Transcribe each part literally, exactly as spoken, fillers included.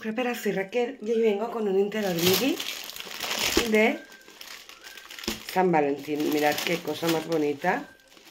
scraperas, soy Raquel y hoy vengo con un interhormigui de San Valentín. Mirad qué cosa más bonita.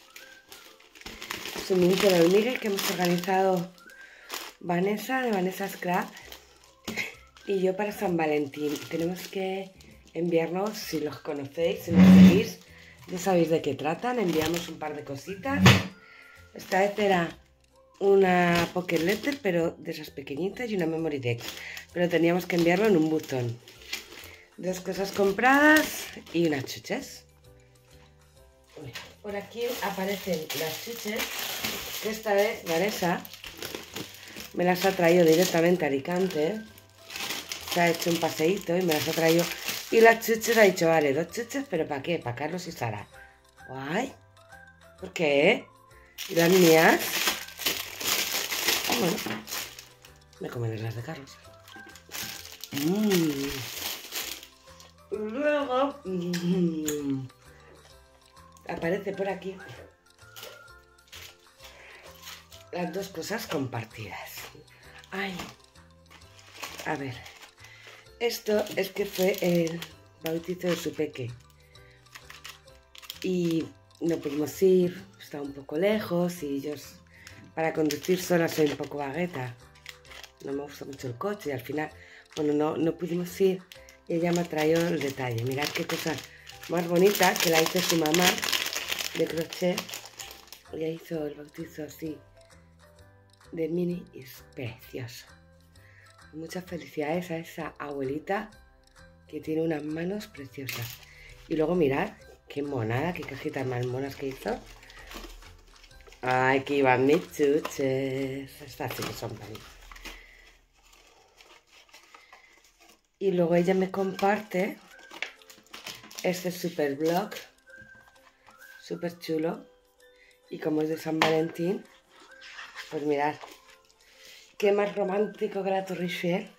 Es un interhormigui que hemos organizado Vanessa de Vanessa Scrap y yo para San Valentín. Tenemos que enviarnos, si los conocéis, si los seguís, ya sabéis de qué tratan. Enviamos un par de cositas. Esta vez era una pocket letter, pero de esas pequeñitas, y una memory deck, pero teníamos que enviarlo en un buzón. Dos cosas compradas y unas chuches. Por aquí aparecen las chuches, que esta vez Vanessa me las ha traído directamente a Alicante. Se ha hecho un paseíto y me las ha traído. Y las chuches ha dicho, vale, dos chuches, pero ¿para qué? Para Carlos y Sara. Guay. ¿Por qué? ¿Y las mías? Bueno, me comeré las de Carlos. Mm. Luego mm, aparece por aquí las dos cosas compartidas. Ay, a ver, esto es que fue el bautizo de su peque y no pudimos ir, estaba un poco lejos y yo para conducir sola soy un poco vagueta, no me gusta mucho el coche y al final, bueno, no, no pudimos ir y ella me ha traído el detalle. Mirad qué cosa más bonita, que la hizo su mamá de crochet. Ella hizo el bautizo así de mini y es precioso. Muchas felicidades a esa abuelita que tiene unas manos preciosas. Y luego mirad qué monada, qué cajitas más monas que hizo. Ay, que iban mis chuches. Estas sí que son bonitas. Y luego ella me comparte este super blog, súper chulo. Y como es de San Valentín, pues mirad, qué más romántico que la Torre Eiffel.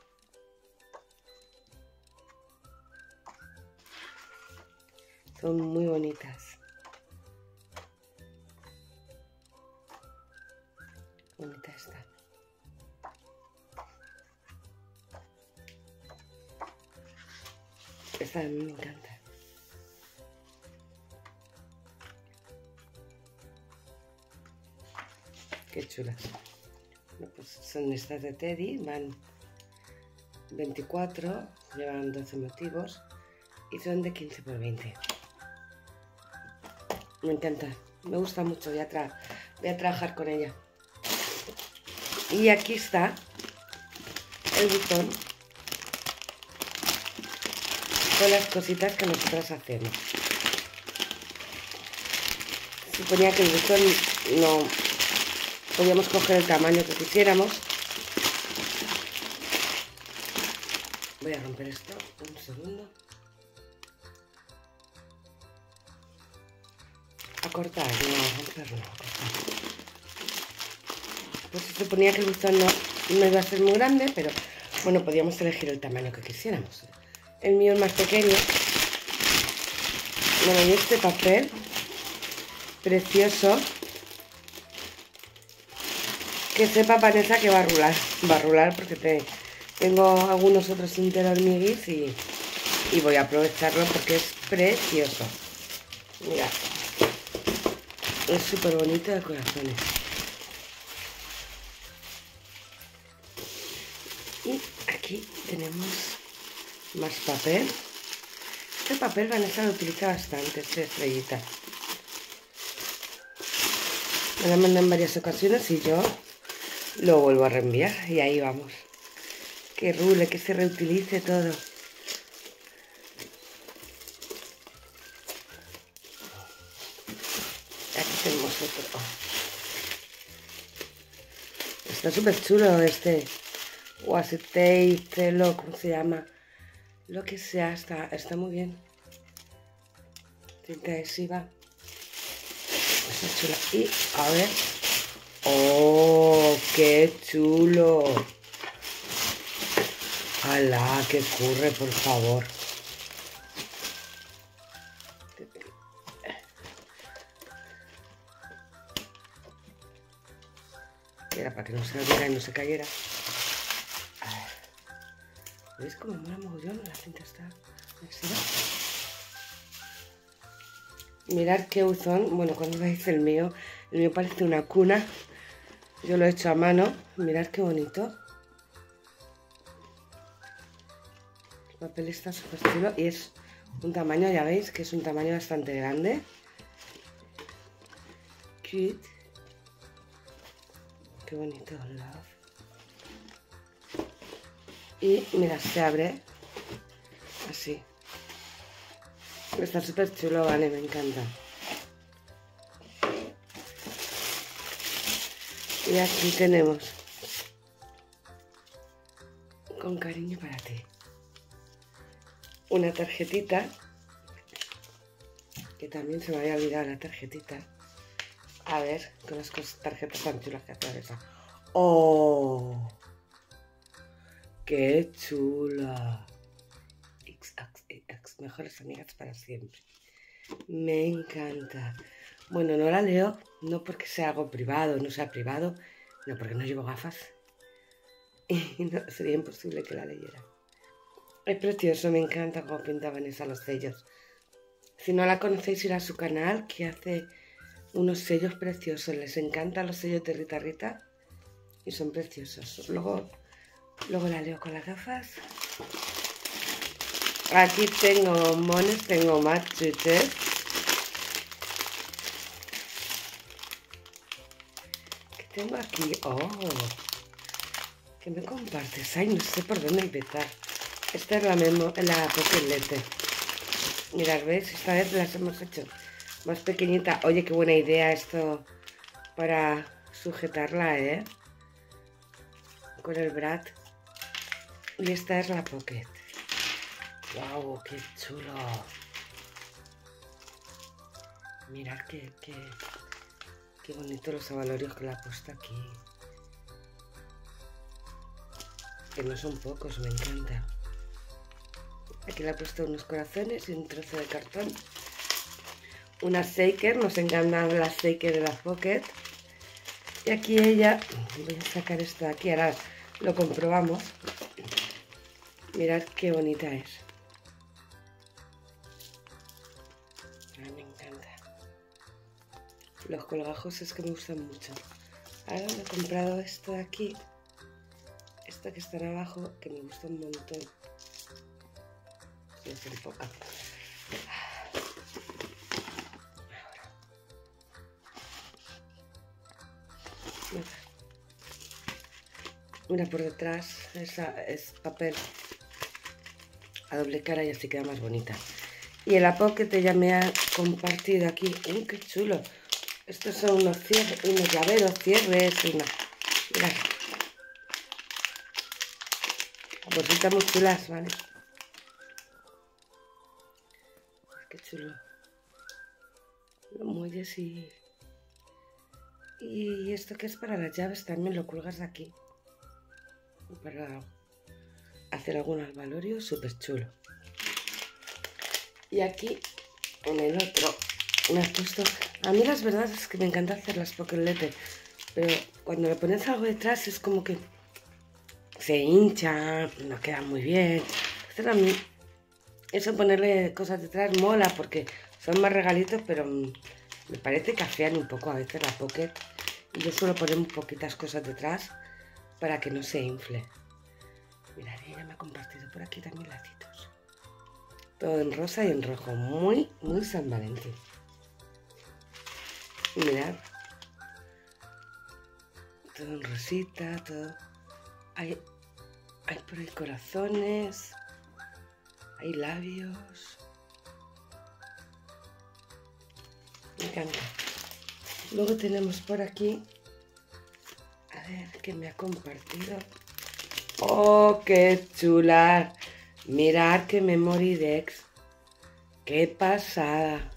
Son muy bonitas. Bonita está. Esta a mí me encanta. Qué chulas. Bueno, pues son estas de Teddy, van veinticuatro, llevan doce motivos y son de quince por veinte. Me encanta, me gusta mucho, voy a, tra voy a trabajar con ella. Y aquí está el buzón con las cositas que nosotras hacemos. Suponía que el buzón no podíamos coger el tamaño que quisiéramos. Voy a romper esto un segundo. A cortar, no, a romper, no, a cortar. Pues se suponía que el buzón no, no iba a ser muy grande, pero bueno, podíamos elegir el tamaño que quisiéramos. El mío es más pequeño. Bueno, y este papel precioso, que sepa Vanessa que va a rular, va a rular porque te, tengo algunos otros interhormiguis y, y voy a aprovecharlo porque es precioso. Mirad, es súper bonito de corazones. Y aquí tenemos más papel. Este papel Vanessa lo utiliza bastante, esta estrellita. Me la mandan en varias ocasiones y yo lo vuelvo a reenviar y ahí vamos. Que rule, que se reutilice todo. Aquí tenemos otro. Está súper chulo este washi tape, lo, ¿cómo se llama? Lo que sea, está, está muy bien. Tinta adhesiva. Está chula. Y a ver. ¡Oh, qué chulo! ¡Hala, qué curre, por favor! Era para que no se abriera y no se cayera. A ver. ¿Veis cómo mola mogollón? La cinta está así. Mirad qué buzón. Bueno, cuando veis el mío, el mío parece una cuna. Yo lo he hecho a mano. Mirad qué bonito. El papel está súper chulo y es un tamaño, ya veis, que es un tamaño bastante grande. Cute. Qué bonito, love. Y mira, se abre así. Está súper chulo, vale, me encanta. Y aquí tenemos con cariño para ti una tarjetita, que también se me había olvidado la tarjetita. A ver, con las cosas, tarjetas tan chulas que hace esa. ¡Oh! ¡Qué chula! X, X, X, mejores amigas para siempre. Me encanta. Bueno, no la leo, no porque sea algo privado, no sea privado, no porque no llevo gafas. Y no, sería imposible que la leyera. Es precioso, me encanta cómo pinta Vanessa los sellos. Si no la conocéis, ir a su canal, que hace unos sellos preciosos. Les encantan los sellos de Rita Rita y son preciosos. Luego, luego la leo con las gafas. Aquí tengo mones, tengo más chuches. ¿Qué tengo aquí? ¡Oh! ¿Qué me compartes? Ay, no sé por dónde empezar. Esta es la memo, la Pocket Letter. Mirad, ¿ves? Esta vez las hemos hecho más pequeñita. Oye, qué buena idea esto para sujetarla, ¿eh? Con el Brad. Y esta es la Pocket. ¡Wow! ¡Qué chulo! Mirad qué, qué, qué bonito los abalorios que la ha puesto aquí. Que no son pocos, me encanta. Aquí le ha puesto unos corazones y un trozo de cartón. Una shaker, nos encantan las shaker de la Pocket. Y aquí ella, voy a sacar esto de aquí, ahora lo comprobamos. Mirad qué bonita es. Ay, me encanta. Los colgajos es que me gustan mucho. Ahora me he comprado esto de aquí. Esto que está abajo, que me gusta un montón. Se enfoca. Mira, por detrás esa es papel a doble cara y así queda más bonita. Y en la Pocket ya me ha compartido aquí. ¡Uy, qué chulo! Estos son unos cierres, unos llaveros, cierres, una. Mirad. Bolsitas muy chulas, ¿vale? Qué chulo. Los muelles y... Y esto que es para las llaves también lo cuelgas de aquí. Para hacer algún albalorio súper chulo. Y aquí, en el otro, me has puesto... A mí las verdad es que me encanta hacer las Pocket Letter, pero cuando le pones algo detrás es como que se hincha, no queda muy bien. Entonces a mí, eso ponerle cosas detrás mola porque son más regalitos, pero me parece que afean un poco a veces la Pocket. Y yo suelo poner un poquitas cosas detrás para que no se infle. Mirad, ella me ha compartido por aquí también lacitos. Todo en rosa y en rojo. Muy, muy San Valentín. Y mirad. Todo en rosita, todo. Hay, hay por ahí corazones. Hay labios. Me encanta. Luego tenemos por aquí. A ver, ¿qué me ha compartido? ¡Oh, qué chula! Mirad qué Memory Decks. ¡Qué pasada!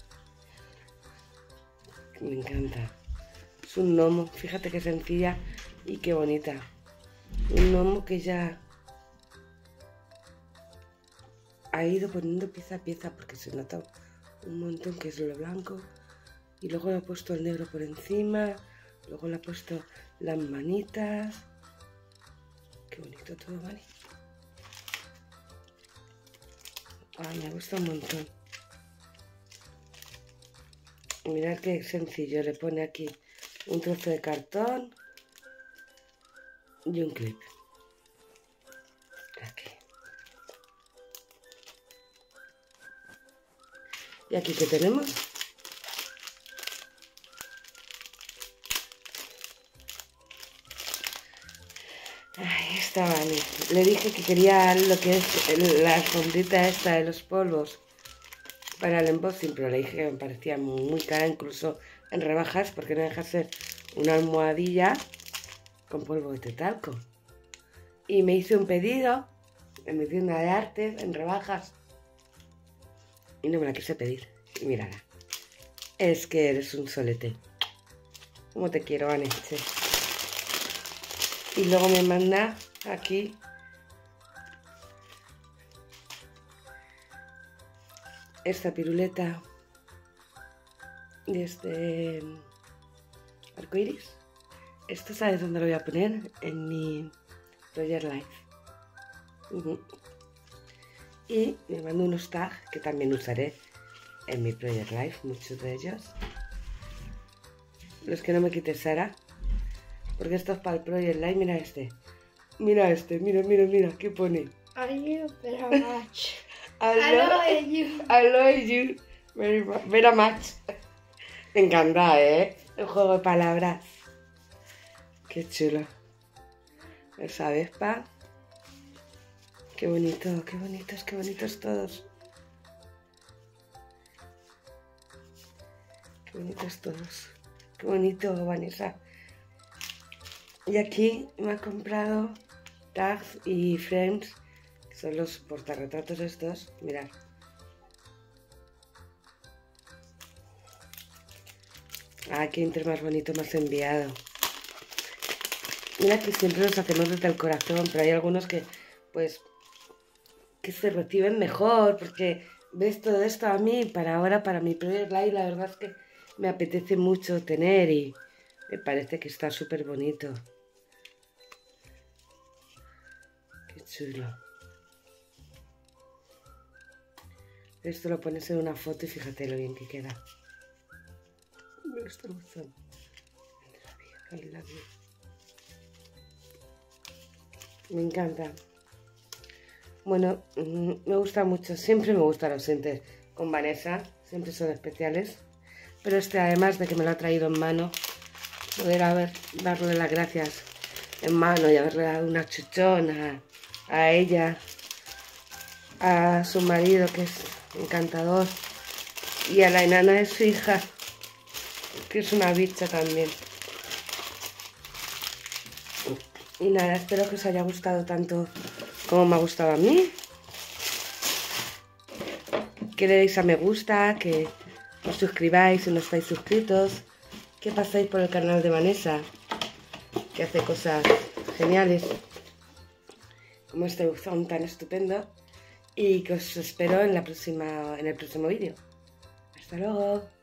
Me encanta. Es un gnomo. Fíjate qué sencilla y qué bonita. Un gnomo que ya ha ido poniendo pieza a pieza porque se nota un montón que es lo blanco. Y luego le ha puesto el negro por encima. Luego le ha puesto las manitas. Qué bonito todo, ¿vale? Ay, me gusta un montón. Mirad qué sencillo, le pone aquí un trozo de cartón y un clip. Aquí. ¿Y aquí qué tenemos? Ahí está Vani. Le dije que quería lo que es la alfombrita esta de los polvos para el embossing, pero le dije que me parecía muy, muy cara, incluso en rebajas, porque no deja ser una almohadilla con polvo de talco. Y me hice un pedido en mi tienda de arte, en rebajas, y no me la quise pedir. Y mírala, es que eres un solete. ¿Cómo te quiero, Vanessa? Y luego me manda aquí esta piruleta de este arcoiris. Esto, ¿sabes dónde lo voy a poner? En mi Project Life. Uh-huh. Y me mando unos tags que también usaré en mi Project Life, muchos de ellos. Los que no me quite Sara, porque esto es para el Project Life. Mira este, mira este, mira, mira, mira, ¿qué pone? I you very much. I, I love, love you. I love you very, very much. Me encanta, ¿eh? El juego de palabras. Qué chulo. Esa vespa. Qué bonito, qué bonitos, qué bonitos todos. Qué bonitos todos. Qué bonito, Vanessa. Y aquí me ha comprado tags y frames, que son los portarretratos estos. Mirad. Ah, qué inter más bonito me has enviado. Mira que siempre los hacemos desde el corazón, pero hay algunos que, pues, que se reciben mejor, porque ves todo esto a mí, para ahora, para mi Project Life, la verdad es que me apetece mucho tener y me parece que está súper bonito. Qué chulo. Esto lo pones en una foto y fíjate lo bien que queda. Me gusta mucho. Me encanta. Bueno, me gusta mucho. Siempre me gustan los entes con Vanessa. Siempre son especiales. Pero este, además de que me lo ha traído en mano, poder haber, darle las gracias en mano y haberle dado una chuchona a, a ella, a su marido, que es encantador, y a la enana de su hija, que es una bicha también. Y nada, espero que os haya gustado tanto como me ha gustado a mí. Que le deis a me gusta, que os suscribáis si no estáis suscritos, que pasáis por el canal de Vanessa, que hace cosas geniales, como este buzón tan estupendo, y que os espero en, la próxima, en el próximo vídeo. Hasta luego.